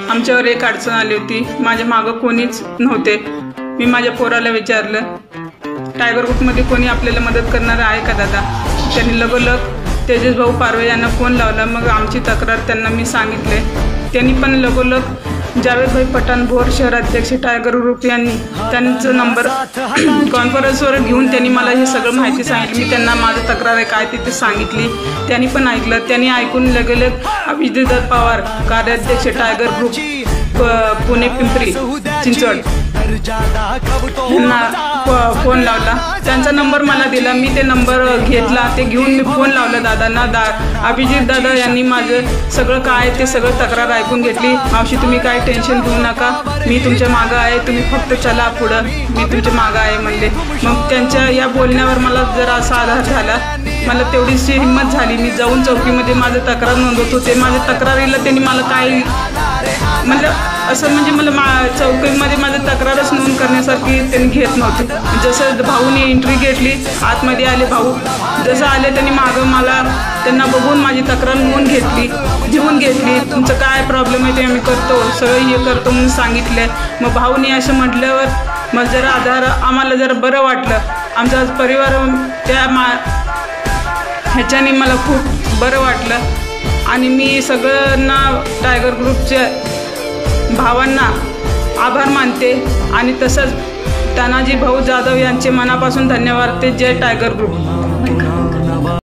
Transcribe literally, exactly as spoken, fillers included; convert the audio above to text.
आमच्यावर एक अडचण आली होती। माझ्या मागं कोणीच नव्हते। मी माझ्या पोराला विचारलं, टायगर ग्रुपमध्ये कोणी आपल्याला मदत करणार आहे का दादा? त्यांनी लगोलग तेजस भाऊ पारवे यांना फोन लावला। मग आमची तक्रार त्यांना मी सांगितले। त्यांनी पण लगोलग जावेदभाई पठाण भोर शहराध्यक्ष टायगर ग्रुप यांनी त्यांचा नंबर कॉन्फरन्सवर घेऊन त्यांनी मला हे सगळं माहिती सांगितली। मी त्यांना माझं तक्रार आहे काय ते सांगितली। त्यांनी पण ऐकलं। त्यांनी ऐकून लगेलग अभिजित पवार कार्याध्यक्ष टायगर ग्रुप पुणे पिंपरी चिंचवड यांना फोन लावला। त्यांचा नंबर मला दिला। मी ते नंबर घेतला। ते घेऊन मी फोन लावला दादांना। दा अभिजित दादा यांनी माझं सगळं काय ते सगळं तक्रार ऐकून घेतली। मावशी तुम्ही काय टेन्शन घेऊ नका, मी तुमच्या मागं आहे, तुम्ही फक्त चला पुढं, मी तुमच्या मागं आहे म्हणले। मग त्यांच्या या बोलण्यावर मला जरा असा आधार झाला। मला तेवढीशी हिंमत झाली। मी जाऊन चौकीमध्ये माझं तक्रार नोंदवत होते। माझ्या तक्रारीला त्यांनी मला काय म्हणजे असं म्हणजे मला मा चौकीमध्ये माझं तक्रारच नोंद करण्यासारखी त्यांनी घेत नव्हते। जसं भाऊनी एंट्री घेतली, आतमध्ये आले भाऊ, जसं आले त्यांनी मागं मला त्यांना बघून माझी तक्रार नोंद घेतली, घेऊन घेतली। तुमचं काय प्रॉब्लेम आहे ते आम्ही करतो, सगळं हे करतो म्हणून सांगितलं। मग भाऊनी असं म्हटल्यावर मग जरा आधार आम्हाला जरा बरं वाटलं। आमचा परिवार त्या मा ह्याच्याने मला खूप बरं वाटलं। आणि मी सगळ्यांना टायगर ग्रुपच्या भावांना आभार मानते। आणि तसंच तानाजी भाऊ जाधव यांचे मनापासून धन्यवाद। ते जय टायगर ग्रुप।